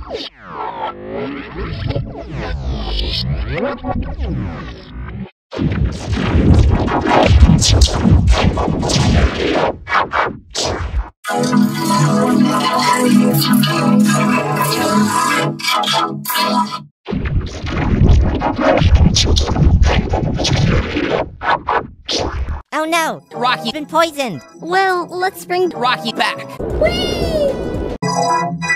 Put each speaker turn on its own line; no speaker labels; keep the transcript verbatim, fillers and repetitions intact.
Oh no! Rocky's been poisoned!
Well, let's bring
Rocky back.
Whee!